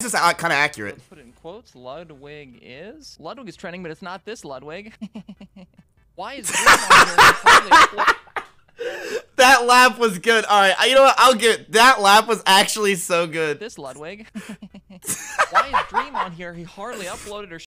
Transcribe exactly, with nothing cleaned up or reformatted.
This is kind of accurate. Let's put it in quotes. Ludwig is? Ludwig is trending, but it's not this Ludwig. Why is Dream on here? That laugh was good. All right, you know what? I'll give it. That laugh was actually so good. This Ludwig. Why is Dream on here? He hardly uploaded or